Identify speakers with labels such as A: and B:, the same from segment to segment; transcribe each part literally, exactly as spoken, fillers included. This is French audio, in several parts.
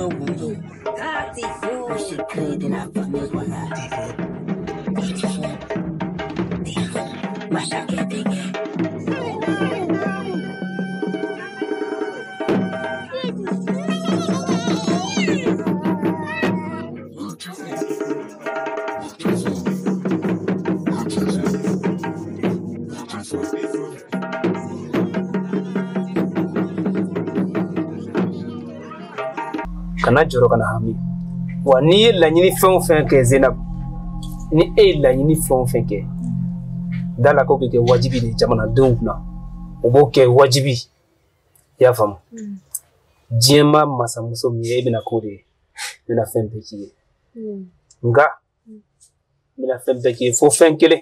A: kana joro kana hami wa ni la nyini fon fen ke Zainab ni e la nyini fon fen ke dala ko ke wajibi de jamana donc na o bo ke wajibi ya fam jema masa muso mi e bina ko de bina fen be ki nga bina fen be ki fo fen kele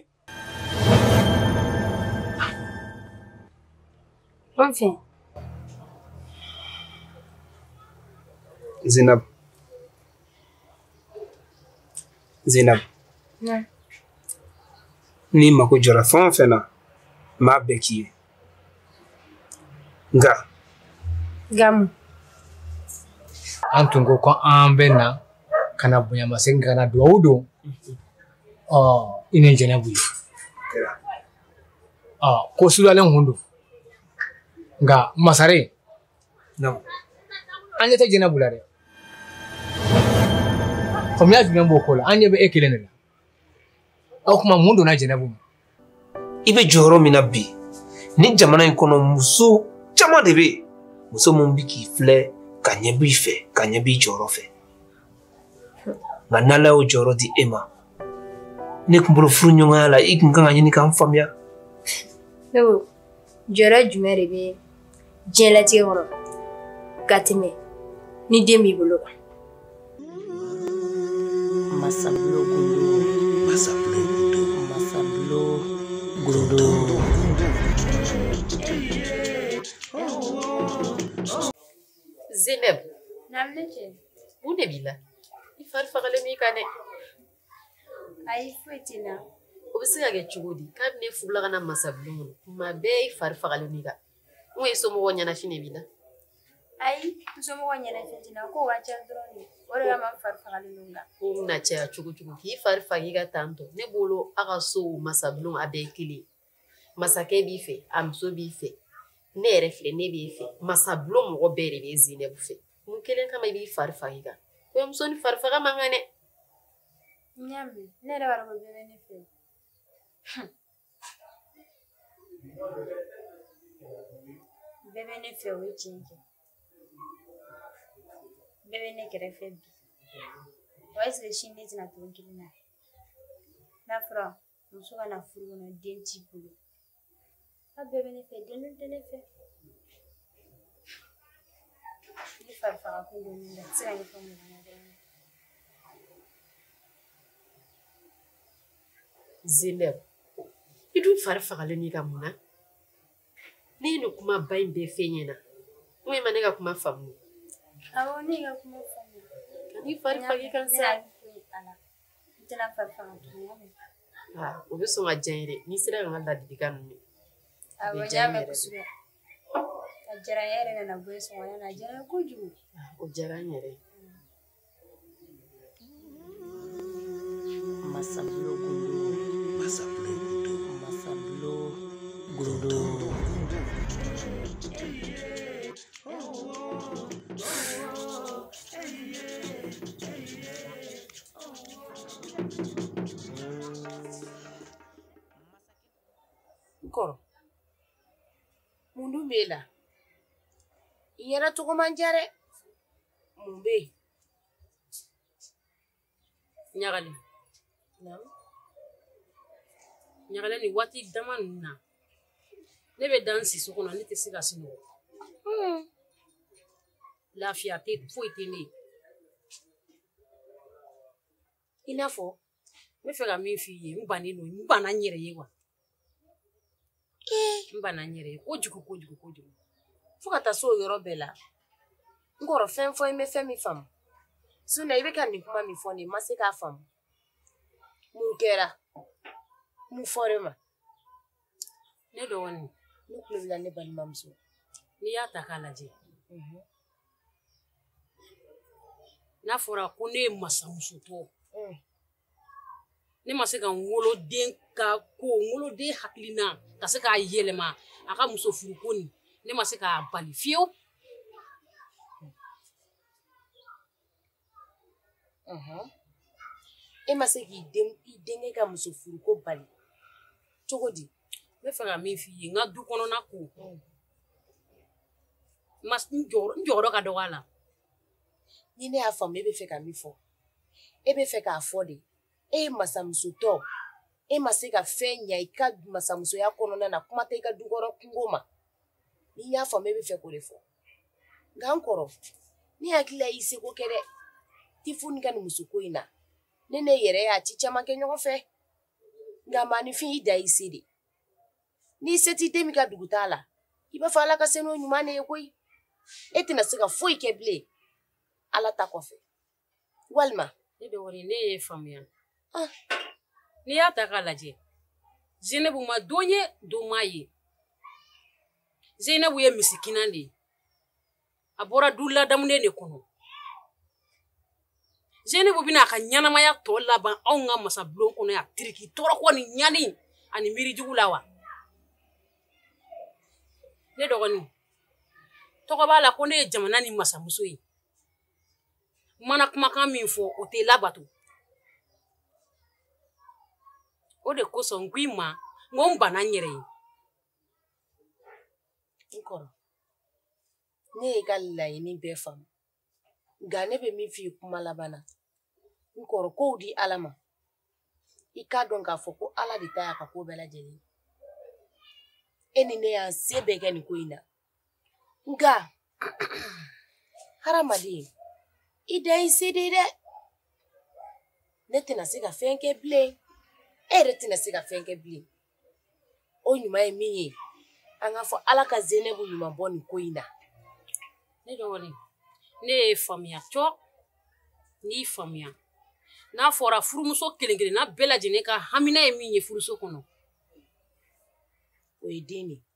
B: enfin
A: Zainab Zainab
B: yeah.
A: Ni mako jora fon fena ma beki nga
B: gam
C: antungo ko ambena kana bunya masenga kana duaudo oh ine jenabu ah ko sulalen hundu nga masare
A: no
C: anya ta jenabu lare komya jumbo ko la anya be ekelene au kuma mundu na jenabu
A: ibe joro minabi ni jamana ikono muso chama debe muso mumbiki fle kanyebi fe kanyebi joro fe manala o joro di ema ne kumbolo frunyo ngala ikanga nyini kan famia
B: yo joro jumere be jelati woro katime ni demi bolo
D: masablo gundo masablo gundo masablo gundo
E: Zainab
B: namneche
E: une bila ifar fagale mi kane
B: ay fetina
E: obisiga ge chugudi kabne fugla kana masablu ma be ifar fagale mi ka we so mo wonya na fine bila
B: ay so mo wonya na fetina ko wacha drone wala ya ma far fagale lunga
E: ko na cha chugu chugu ki far fagiga tanto ne bolo aga so masablu abe kili masake bi fe amso bi fe ne refle ne bi fe masablu mo bere be Zainab fe mun kelen kama bi far fagiga ko mso ni far faga mangane
B: nyame ne da wara be ne fe bebe ne fe o chinje bebe ne kere fe bi wais le shine tina tunkili na na fra musuga na furu na denti bulu a bebe ne fe denu ne fe ni fa fa ko ni na tsira ni ko ni na
E: Zainab idu far fagale ni kamuna ni no kuma bayin be fenyena we manega kuma famu
B: awo ni ga kuma famu
E: ni far fagi kan sa
B: ala tena far famu
E: ah obi so ma jere ni sira ngala didikan ni
B: awo nyame kusura ajara yere na boy so wana ajara kuju
E: o jara nyere
D: masablo gundo masablo gundo masablo gundo
E: koro mundu mela yera to ko manjare mumbe nyagali nam nyagala ni wati dama na ne be dansi so kono ne te siga sino hmm la fiate foi tene inafo me fega mi fi ye mbani no mbana nyere ye wa eh mbana nyere ko juku ko juku ko juku fuka ta so yoro bela ngoro fen foi me fe mi fam so na ibe kan ni kuma mi foni masika fam mukera mu forema ne do woni nu kulula ne ban mamso ni ya takala je mhm
F: n'a fɔra ko ne ye masamuso tɔ ne ma se ka woloden ka ko woloden hakilina ka se k'a yɛlɛma a ka muso furu ko ni ne ma se k'a bali fiyewu.
E: E ma se k'i denkɛ ka muso furu ko bali cogo di?
F: Ne fɛ ka min f'i ye n ka du kɔnɔna ko n jɔyɔrɔ ka dɔgɔ a la.
E: Ni ne y'a faamu e bɛ fɛ ka min fɔ e bɛ fɛ k'a fɔ de e ye masamusotɔ e ma se ka fɛn ɲa i ka masamusoya kɔnɔna na kuma tɛ i ka dukɔrɔ kungo ma. Ni y'a faamu e bɛ fɛ k'o de fɔ nka n kɔrɔ ne hakili la y'i seko kɛ dɛ ti fu ni ka nin musoko in na ne ne yɛrɛ y'a ci caman kɛ ɲɔgɔn fɛ nka maanifin i da i se de n'i se t'i den min ka dugu t'a la i b'a fɔ ala ka se n'o ɲuman ne ye koyi e tɛna se ka foyi kɛ bilen ala ta kɔfɛ walima
F: ne de wari ne ye faamuya n'i y'a ta k'a lajɛ Zeinabu ma don ye don m'a ye Zeinabu ye misikinan de ye a bɔra du ladamunen de kɔnɔ Zeinabu bɛna a ka ɲanamaya tɔ laban anw ka masabulon kɔnɔ yan tiriki tɔɔrɔkɔ ni ɲani ani miirijugu la wa ne dɔgɔnin tɔgɔ b'a la ko ne ye jamana ni masamuso ye mana kumakan min fɔ o tɛ labato o de kosɔn n ko i ma n ko n banna n yɛrɛ ye
E: n kɔrɔ ne ye ka laɲini bɛɛ faamu nka ne bɛ min f'i ye kuma laban na n kɔrɔ kow di ala ma i k'a dɔn k'a fɔ ko ala de ta y'a ka ko bɛɛ lajɛlen e ni ne y'an se bɛɛ kɛ nin ko in na nka hadamaden i da i se de dɛ ne tɛna se ka fɛn kɛ bilen e yɛrɛ tɛna se ka fɛn kɛ bilen o ɲuman ye min ye an k'a fɔ ala ka Zeinabu ɲuman bɔ nin ko in na
F: ne dɔgɔnin ne ye faamuya cɔ n'i faamuya n'a fɔra furumuso kelen kelen n'a bɛɛ lajɛlen ka hamina ye min ye furuso kɔnɔ
E: o ye den de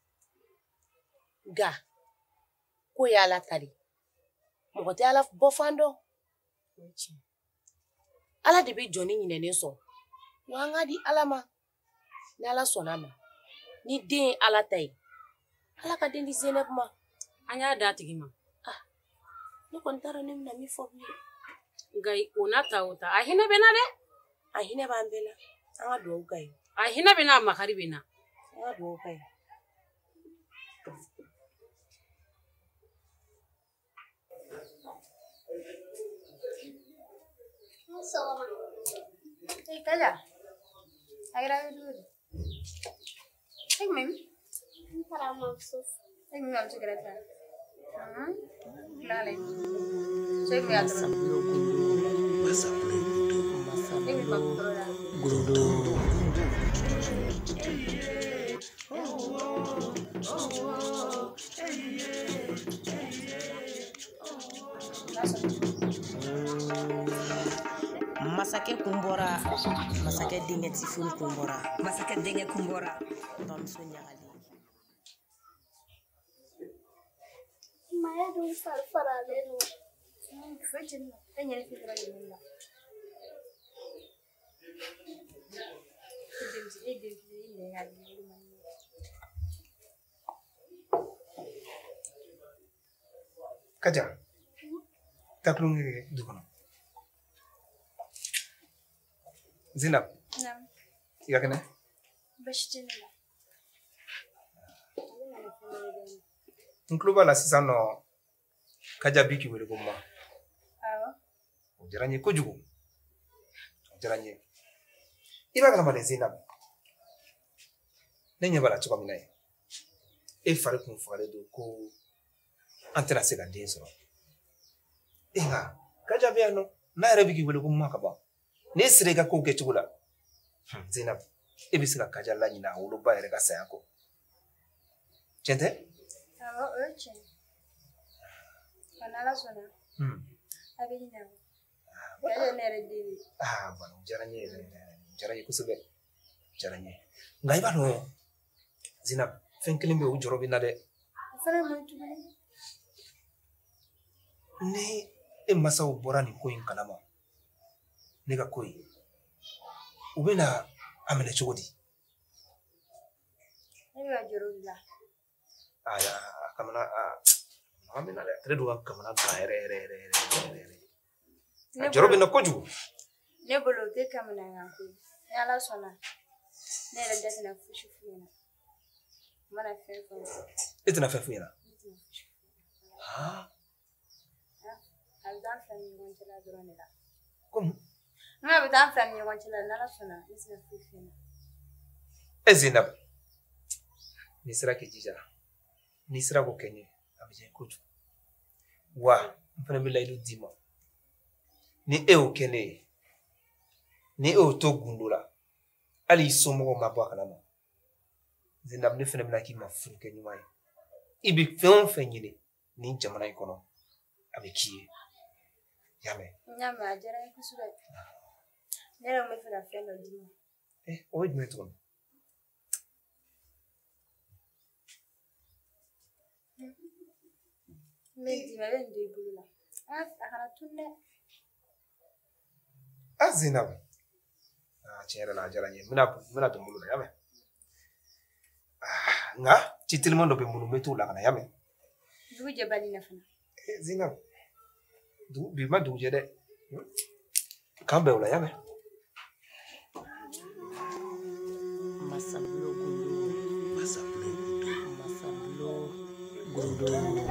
E: nka ko ye ala ta de mɔgɔ tɛ ala bɔ fan dɔn ala de bɛ jɔnni ɲinɛnen sɔn wa an ka di ala ma ni ala sɔnna ma ni den ye ala ta ye ala ka den di Zeinabu ma
F: an y'a d'a tigi ma
E: ne kɔni t'a dɔn ne bɛna min fɔ bilen
F: nka o n'a ta o ta a hinɛ bɛ n na dɛ
E: a hinɛ b'an bɛɛ la an ka dugawu k'a ye
F: a hinɛ bɛ n'a makari bɛ n na
E: an ka dugawu k'a ye
B: Hey, Kaja. Agra dulu. Hey, Mim.
G: Para maksud.
B: Hey, Mim, am segera kan. Hmm. Lale. Saya lihat dulu.
D: Masa belum masa
B: Hey, Mim, aku turun.
D: gurudo.
H: Masakɛ kun bɔra masakɛ denkɛ Tifuru kun bɔra masakɛ denkɛ kun bɔra bamuso ɲagali
G: Maya dun far faralen don.
B: Fajin na. Kan yana fitara da nuna. Idan ji idan ji ne ya ji mani.
A: Kaja. Taklung ni dukono. Zinab.
B: Nam.
A: Iga kene?
B: Bashtin na.
A: Nkluba la sisan no Kaja biki wele ko ma.
B: Awa.
A: O jaranye ko jugo. O jaranye. Iba kana male Zinab. Ne nya bala choko minaye. E fare kun fare do ko antena se ka den sɔrɔ. E nga Kaja be no na yɛrɛ biki wele ko ma ka ban. Ne sire ka ko kɛ cogo la. Zinab, e bɛ se ka Kaja la ɲina a woloba yɛrɛ ka saya kɔ. Tiɲɛ tɛ?
B: Awa, o ye tiɲɛ. Kana ala sɔnna. A bɛ ɲinɛ o. Kaja ne yɛrɛ den de.
A: Ah, bana o diyara n ye yɛrɛ yɛrɛ. O diyara n ye kosɛbɛ. O diyara n ye. Nka i b'a dɔn Zinab, fɛn kelen bɛ yen o jɔrɔ bɛ n na dɛ.
B: O fana ye mun ye tuguni?
A: Ni e masa o bora ni ko in kalama ne ka ko yi u bena amene chogodi
B: ne ga joro la
A: aya kamana a amena le tre do kamana ga ere ere ere ere joro bena koju
B: ne bolo te kamana yanku ya la sona ne la dete na fushi fuyena mana fefu
A: etna fefu yana ah
B: aldan famille wonchela drone la
A: comme
B: nga bitan famille wonchela la sona isna fuyena
A: ezinab ni sira ke jija ni sira ko kenye abije koju wa mfana mi laidu dima ni e o kene ni e o to gundula ali somo ma ba kana ma zinab ni fene blaki ma furu ke nyuma ibi fen fen yini ni jamana ikono abiki yame
B: nyama ajara kusura nero me fera feno dima
A: eh o idme to
B: Menti ma ben de bulula. Ah, akana tunne.
A: Azinab. Ah, chere la jara nye. Mina mina to bulula yame. Ah, nga chitil mondo be mulu metu la kana yame.
B: Du jabali na fana.
A: Zinab. Du bi ma du jede. Kambe wala yame.
H: Masablo gundo. Masablo gundo. Masablo gundo.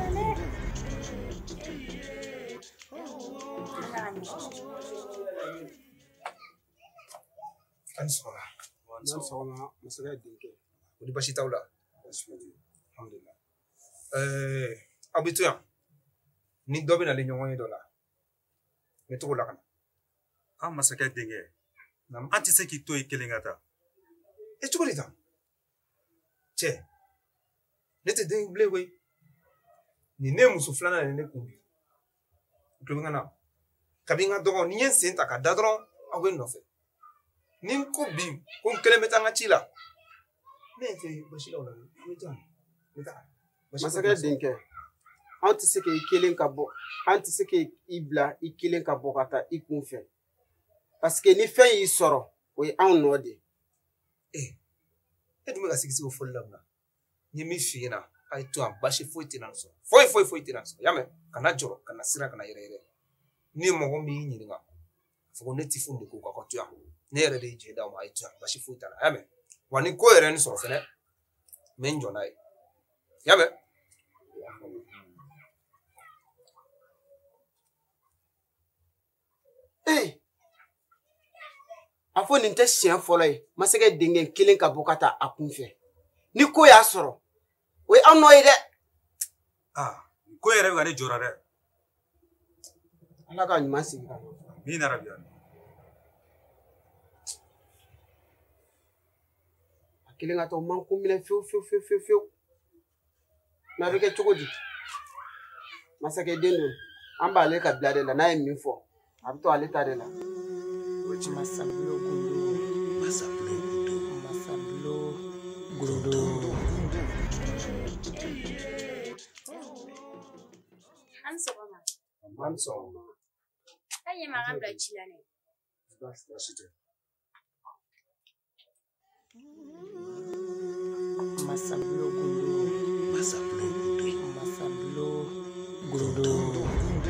A: Ansora.
I: Ansora, masaka dinke.
A: Udi bashi taula. Alhamdulillah. Eh, abitua. Ni dobe na linyo ngoni dola. Metu la kana.
J: Ah, masaka dinke. Nam anti se ki to ikelingata.
A: E chukuri ta. Che. Nete ding blewe. Ni ne musu flana ne kumbi. Klubinga na. Kabinga dogo ni yen senta ka dadron awe no fe. Nin ko bi ko kilometer ngachila. Nete bashila wala. Metan. Metan.
I: Masaka dinke. Anti se ke ikelen ka bo. Anti se ke ibla ikelen ka bo kata ikunfe. Parce que ni fen yi soro we an no de.
A: Eh. E dum ga sigisi o follabna. Ni mi fina. Ay to bashi foiti nan so. Foi foi foiti nan so. Yame kana joro kana sira kana yere yere. Ni mo go mi nyini nga. Fo ne tifunde ko ko to ya. Ne yere de je da mo ay to bashi foiti na. Yame. Wani ko yere ni so fene. Menjo na. Yame.
I: Eh. Afo ni nte sien folo yi. Masaka dinge kelen ka bokata akunfe. Ni ko ya soro. We an no ide.
J: Ah, ko yere ga ne jora re.
I: Ala ka nyuma sigi ka.
J: Mi na rabia.
I: Akelen ga to man ko mile fiu fiu fiu fiu fiu. Na beke chogodi. Masaka dendo. Amba le ka blade la na emi fo. Abito ale ta de la.
H: Masablo gundo. Masablo gundo. Masablo gundo.
B: Anso mama.
A: Manso.
B: Aye magabla chilane.
A: Basta shite.
H: Masablo gundo. Masablo gundo. Masablo gundo.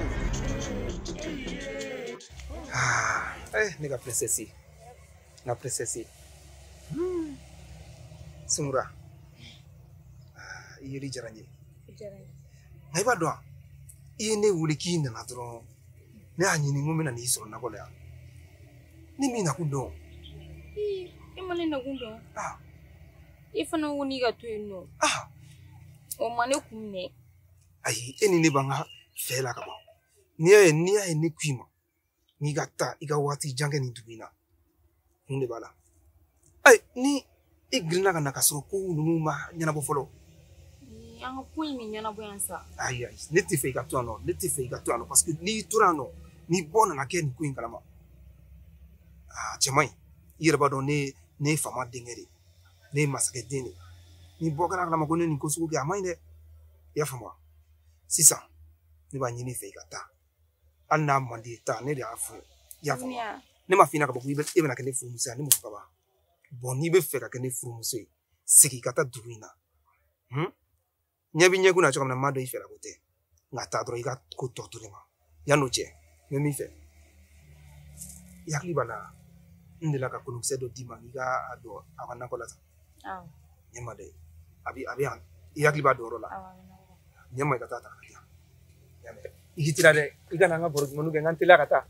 A: Ah, eh nigga princessi. Na princessi. Hmm. Sumura. Ah, yiri jaranje.
B: Jaranje.
A: Ngai ba do. Ine wuli kinda na dro. Ne anyi ni ngome na ni so na kola. Ni mi na kudo.
B: Eh, imane na kudo.
A: Ah.
B: Ifana woni ga to eno.
A: Ah.
B: O mane kumne.
A: Ai, eni ni banga fela ka ba. Ni ai ni ai ni kwima. Ni gata iga wati jange ni dubina. Hunde bala. Ai, ni igrina kana kasoro ko numa nyana bo folo.
B: Yang point ni nyana bo yansa.
A: Ai ai, neti fe ga to ano, neti fe ga to ano parce que ni turano, ni bona na ken ko ingala ma. Ah, chamai. Ira ba do ne ne fama dingere. Ne masake dini. Ni boka na kama kone ni kosuko ke amai de. Ya fama. Sisa. Ni ba nyini fe ga ta. Anna mandi ta ne de afu. Ya fa. Ne ma fina ka bu ibe na ke ne fu musa ne mo ka ba. Bon ni be fe ka ke ne fu musa. Siki kata duina. Hmm? Nyabi nyegu na chokam na mado ife la kote. Ngata dro iga ko torture ma. Ya no che. Me mi fe. Yakli bana. Ndela ka kunu sedo dima iga ado abana ko lata.
E: Ah.
A: Nyama de. Abi abi an. Yakli ba do rola. Nyama kata ta ya. Yame. Igitira de iga nanga boru monu ge ngantila kata.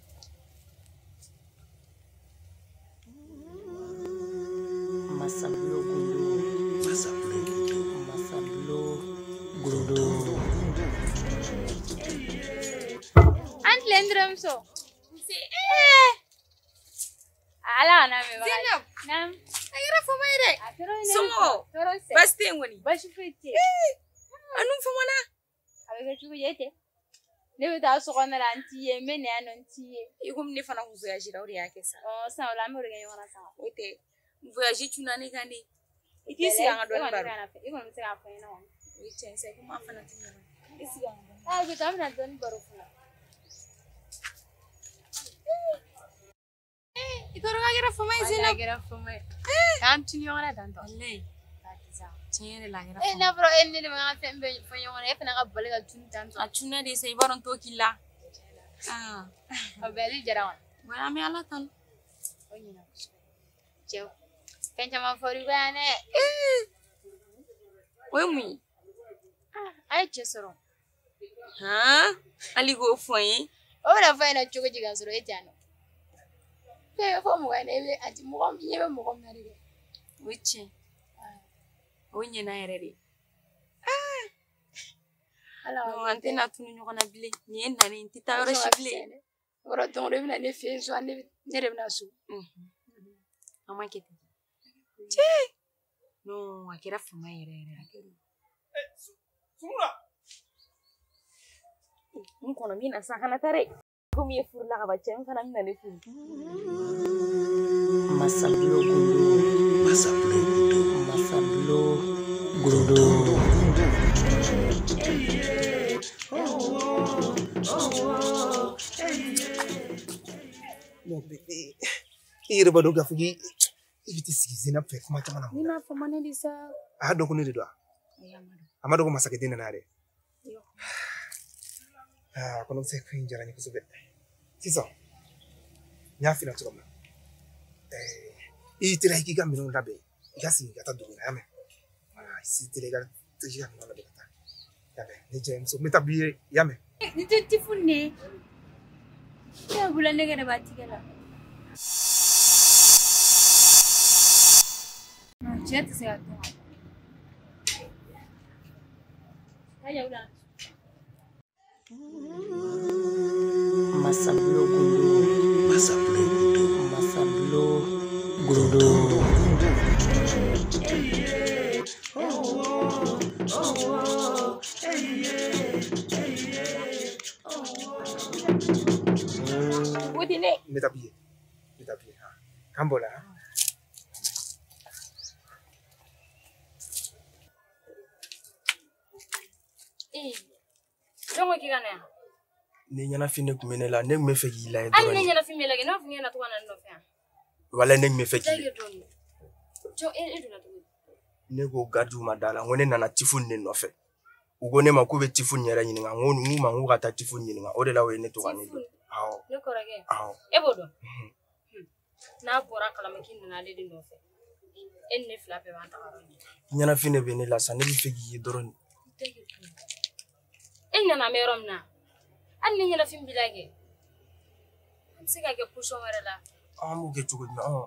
H: Masablo gundo. Masablo gundo. Masablo gundo.
B: Ant lendram so. Si eh. Ala na me ba.
E: Zainab.
B: Nam.
E: Ayira fuma ire. Sumo.
B: Torose.
E: Baste ngoni.
B: Bashi fete.
E: Anu fuma na.
B: Abega chugo yete. Ne bita so kona la antiye mene anontiye.
E: Igum ne fana ku voyage la ori yake sa.
B: Oh sa wala me ori ngona sa.
E: Ote. Voyage tuna ne gani. Ikisi yanga do baro.
B: Igum se ka fena won.
E: Wichen se kuma fana tinya. Isi yanga.
B: Ah bita me na don baro funa.
E: Ikoro gira fuma izina.
B: Gira fuma. Tantu ni ngona tanto.
E: Wallahi. Tinyere la gira.
B: Eh na bro en ni ma fe mbe fo ngona e fena ka bole ga tun tanto.
E: Achuna de sai baron to killa. Ah.
B: Abeli jarawan.
E: Wala me ala tan.
B: Onyi na. Cheo. Pencha ma fori bane.
E: Oy mui.
B: Ah, ai chesoro.
E: Ha? Ali go foi.
B: Ora fa na chugo jiga soro etano. Pe fo mo ga ne ati mo ko nyebe mo ko na rile.
E: Wiche. Onye na erere.
B: Ah. Ala
E: no antena tunu nyoko na bile. Ni en na ni tita ora shibile.
B: Ora don re na ne fi so ane ne re na su.
E: Mhm. Mama kete. Che. No, akira fuma erere.
A: Eh, sumura.
E: Mkono mina sakana tare. Kumi e furla ka bache mfana mina ne furu.
H: Masablo gundo. Masablo gundo. Masablo gundo.
A: Mon bébé. Il reba do gafugi. Ibiti sigizina pe kuma tamana.
E: Mina fuma ne disa.
A: Ah donc ne do.
E: Ayamado.
A: Amado ko masake dina nare.
E: Yo.
A: Ah, kono se kwin jara ni kusube. Siso. Nya fina to kama. Eh, i tira iki ga mino labe. Gasi ga ta do na me. Ah, si tira ga tira ga mino labe ta. Yabe, ni James so metabi yame.
B: Ni ti funne. Ya bulan ne ga bati gala. Ah, chat se ato. Ayo udah.
H: Masablo gundo. Masablo gundo. Masablo gundo.
E: Udine.
A: Metabi. Metabi ha. Kambola.
E: Eh. Dongo kigana.
A: Ni nyana fine kumene la ne me fegi la
E: Ani ne nyana fime lagi no fingena to wana no fa.
A: Wala ne me fegi.
E: Jage don. Jo e e dona to.
A: Ne go gadu madala ngone nana tifun ne no fe. Ugone makube tifun nyera nyini nga ngonu nguma nguka ta tifun nyini nga ode la we ne to wani. Awo.
E: Ne korage.
A: Awo.
E: E bodo. Na bora kala makin na le de no fe. En ne flape wa ta garoni.
A: Nyana fine be ne la sa ne bi fegi doron.
E: En nyana merom na. An ni nyana fim bilage. Am siga ke pusho mare la.
A: Amu ke tugo na. Oh.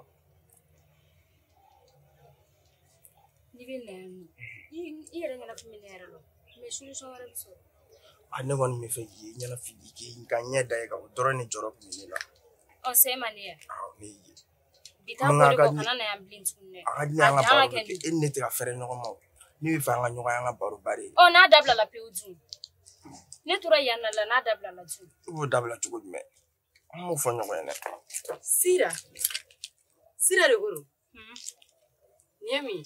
E: Ni be ne. I i re nyana fim ne re lo. Me solution mare biso.
A: Ane wan me fegi nyana figi ke inka nyeda e ka doron ni jorop ni la.
E: O se mane.
A: Ah, me yi.
E: Bita ko ko kana na ambulance kunne.
A: Adi nga baro ke en ne te ka fere no mo. Ni fa nga nyoka nga baro bare.
E: O na dabla la pewju. Ne tura yana la na dabla la ju.
A: O dabla tugo me. Amu fo nyoko ene.
F: Sira. Sira de goro.
E: Hmm.
F: Niami.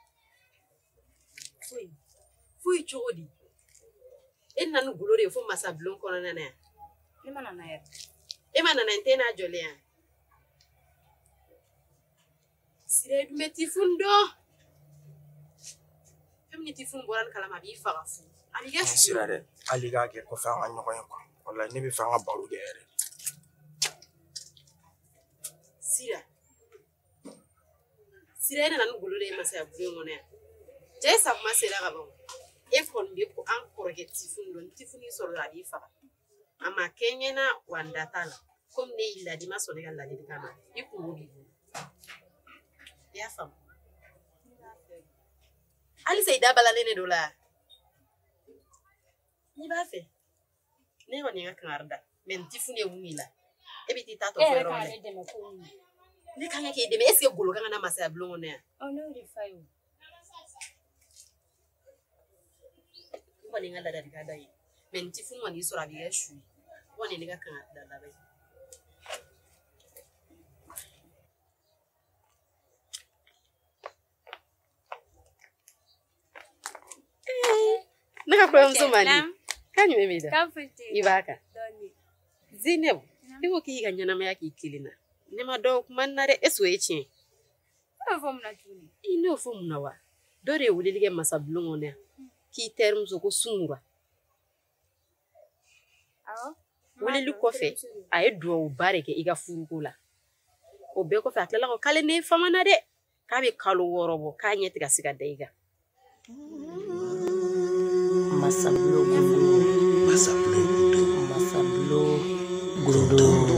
F: Fui. Fui chodi. En nanu gulore fo masa blon kono nana.
B: Ne mana na yɛrɛ.
E: E ma nana n tɛ n'a jɔlen yan. Sira dun bɛ tifun dɔn. Fɛn min tifun bɔra ni kalama a b'i faga fu. A b'i kɛ su.
K: Sira dɛ. Hali k'a kɛ kɔfɛ an ka ɲɔgɔn ye quoi. Wallahi ne bɛ fɛ an ka baro kɛ yɛrɛ.
E: Sira. Sira e nana ni golo de ye masaya bulon kɔnɔ yan. Cɛ sakuma sera ka ban. E kɔni bɛ ko an kɔrɔkɛ tifun dɔn. Tifun y'i sɔrɔ a b'i faga. A ma kɛ n ɲɛna wa n da t'a la. Komi ne y'i ladi ma sɔn ne ka ladilikan ma. I kungo b'i bolo. I y'a faamu. Halisa i da balalen de don la. N'i b'a fɛ. Ne kɔni ye n ka kangari da. Mais n tifun ye mun y'i la. E bɛ t'i ta tɔ fɔ yɔrɔ la. Ne kan ka k'e dɛmɛ. Est-ce que golo kan ka na masaya bulon kɔnɔ yan?
B: Oh, ne y'o de f'a ye o.
E: N kɔni ye n ka ladilikan da ye. Mais n tifun kɔni y'i sɔrɔ a b'i kɛ su ye. N kɔni ye ne ka kangari da laban ye. Ne ka kɔɲɔmuso man di. K'a ɲuman b'i da?
B: K'a foyi tɛ yen.
E: I b'a kan.
B: Dɔɔni.
E: Zinɛbu, i ko k'i ka ɲɛnamaya k'i kelen na. Ne ma dɔn kuma na dɛ. Est-ce que o ye tiɲɛ?
B: Ne y'o fɔ mun na tuguni?
E: I n'o fɔ mun na wa? Dɔ de ye weleli kɛ masa bulon kɔnɔ yan. K'i terimuso ko Sunkura.
B: Awɔ.
E: Weleli kɔfɛ, a ye duwawuba de kɛ i ka furuko la. O bɛɛ kɔfɛ a tilala ko k'ale ne famana dɛ. K'a bɛ kalo wɔɔrɔ bɔ k'a ɲɛ tɛ ka se ka da i kan.
H: Masa bulon.
D: Masa bulon.
H: Masa bulon. Gundo.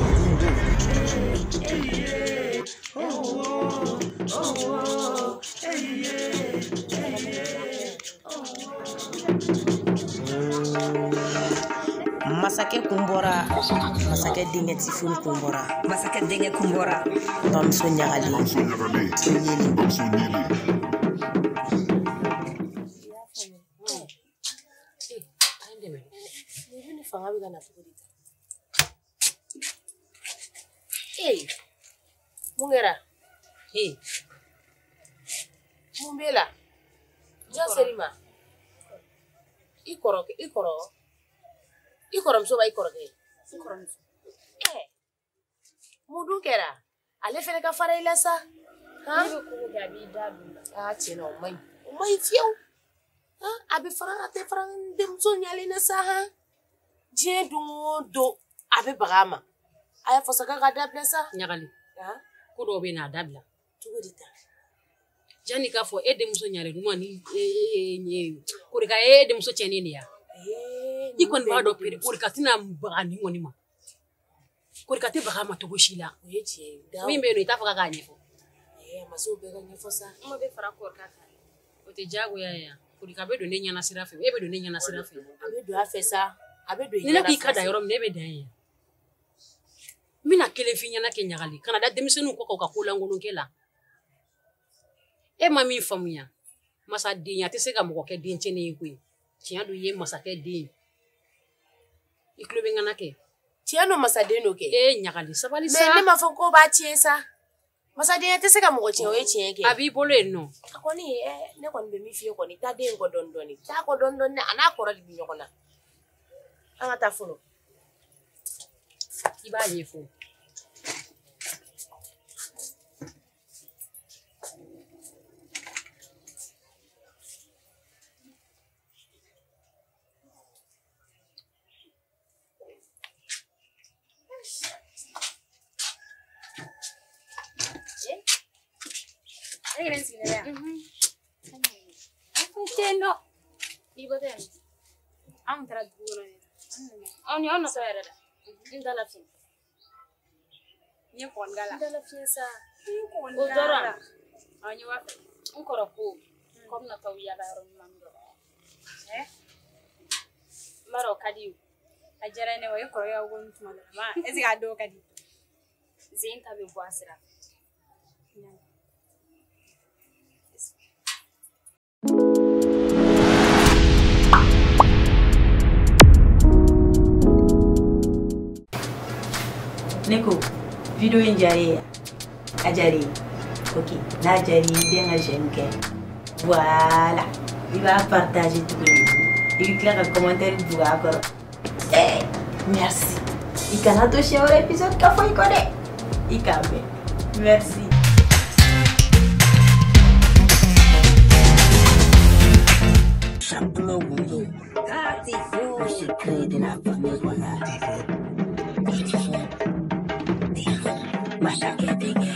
H: Masakɛ kun bɔra. Masakɛ denkɛ tifun kun bɔra. Masakɛ denkɛ kun bɔra. Bamuso ɲagalen. Bamuso ɲagalen. Bamuso ɲagalen.
E: Hey, mun kɛra? Hey, mun b'e la? Jɔn ser'i ma? I kɔrɔ i kɔrɔ i kɔrɔmuso b'a i kɔrɔkɛ ye. I kɔrɔmuso. Eh, mun dun kɛra? Ale fɛnɛ ka fara i la sa. Han?
B: Ne bɛ kogo kɛ a b'i da dun.
E: Ah, tiɲɛ na o man ɲi. O man ɲi fiyewu. Han, a bɛ fara a tɛ fara n denmuso ɲalen na sa han. Diɲɛ don o don a bɛ baga a ma. A y'a fɔ sa k'a ka dabila sa.
F: Ɲagali.
E: Han?
F: Ko dɔw bɛ n'a dabila.
E: Cogo di ta?
F: Janni k'a fɔ e denmuso ɲalen ɲuman ni Korika ye e denmuso tiɲɛnen de ya. I kɔni b'a dɔn pere Korika tɛna baga nin kɔni ma. Korika tɛ baga ma cogo si la.
E: O ye tiɲɛ ye.
F: Min bɛ yen nɔ i t'a fɔ k'a k'a ɲɛfɔ.
E: Eh, a ma se o bɛɛ ka ɲɛfɔ sa.
B: N ma bɛ fara Korika kan.
F: O tɛ diyagoya ye yan. Korika bɛ don ne ɲɛna sira fɛ. E bɛ don ne ɲɛna sira fɛ.
E: A bɛ don a fɛ sa. A bɛ don i
F: ɲɛna. Ni ne k'i ka da yɔrɔ min na e bɛ dan ye. N bɛna kelen f'i ɲɛna kɛ ɲagali. Kana da denmisɛnninw kɔ k'u ka ko lankolon kɛ la. E ma min faamuya. Masaden a tɛ se ka mɔgɔ kɛ den tiɲɛnen ye koyi. Tiɲɛ don i ye masakɛ den. I tulo bɛ ŋana kɛ.
E: Tiɲɛ don masaden n'o kɛ.
F: E ɲagali sabali sa.
E: Mais ne m'a fɔ ko b'a tiɲɛ sa. Masaden tɛ se ka mɔgɔ tiɲɛ o ye tiɲɛ kɛ.
F: A b'i bolo yen nɔ.
E: A kɔni ne kɔni bɛ min f'i ye kɔni taa den kɔ dɔɔni dɔɔni. Taa kɔ dɔɔni dɔɔni a n'a kɔrɔ de bɛ ɲɔgɔn na. An ka taa fɔlɔ.
F: I b'a ɲɛfɔ.
B: An taara dugu kɔnɔ de. Aw ni aw natɔ yɛrɛ da. N da lafiya. N ye kɔn da la. N da lafiya sa. O dɔrɔn. Aw ɲɛ b'a fɛ. N kɔrɔ ko ko bɛna taa yaala yɔrɔ ɲuman dɔ. Ɛ n b'a dɔn o ka di o. A diyara ne wa e kɔrɔkɛ ko nin tuma dɔ la. Est ce que a dɔw ka di? Zen ta bɛ bɔ a sira fɛ.
H: Neko, video in jari a jari. Ok, n'a jari den ka j'aime kɛ. Voilà. I b'a partager tuguni. I bɛ tila ka commentaire bug'a kɔrɔ. Eh, merci. Il y a touché au épisode qu'il faut y connaître. Il y a merci. Champion Wundo, Tifo, secret de la famille Tifo, Tifo, Tifo, massacre Dengue.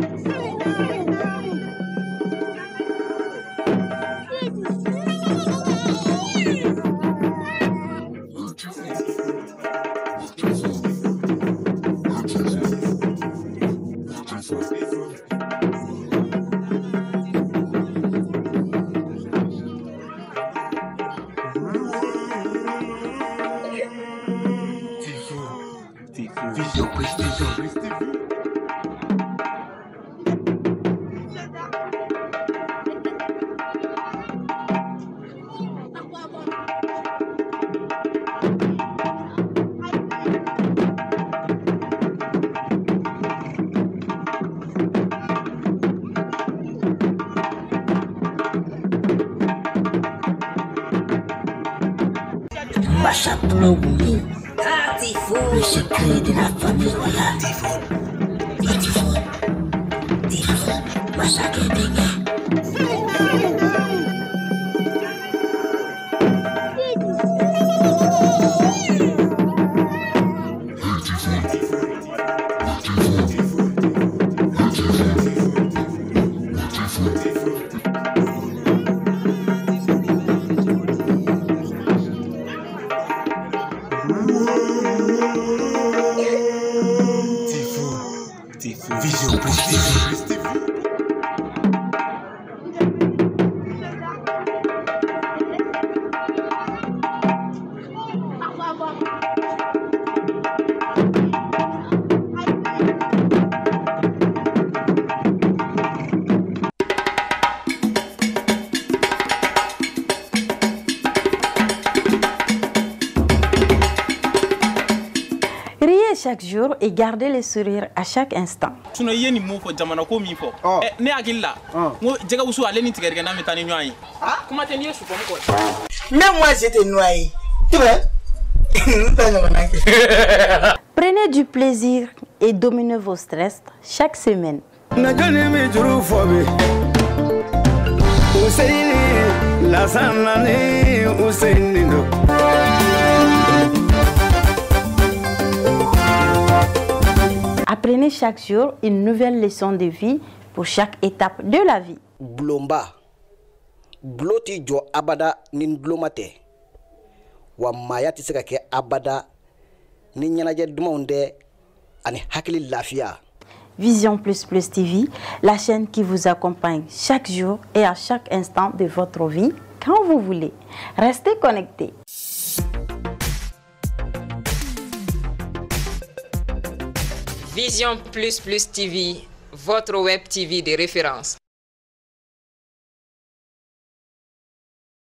D: Vision Prestige.
H: Macha Blue, Tifo, le secret de la famille royale. Tifo, Tifo, Tifo, massacre Dengue.
D: Vision Prestige.
H: Riez chaque jour et gardez le sourire à chaque instant.
L: Suno yeni mo fo jamana ko mi fo eh ne akilla ngo jega usu ale ni tigerga na metani nyai ah comment te yesu ko ko
M: même moi j'étais noyé tu vois.
H: Prenez du plaisir et dominez vos stress chaque semaine. Apprenez chaque jour une nouvelle leçon de vie pour chaque étape de la vie.
N: Blomba. Bloti jo abada nin blomate. Wa maya tiseka ke abada nin nyanaje dumonde ani hakili lafia.
H: Vision Plus Plus T V, la chaîne qui vous accompagne chaque jour et à chaque instant de votre vie, quand vous voulez. Restez connectés.
O: Vision Plus Plus T V, votre web T V de référence.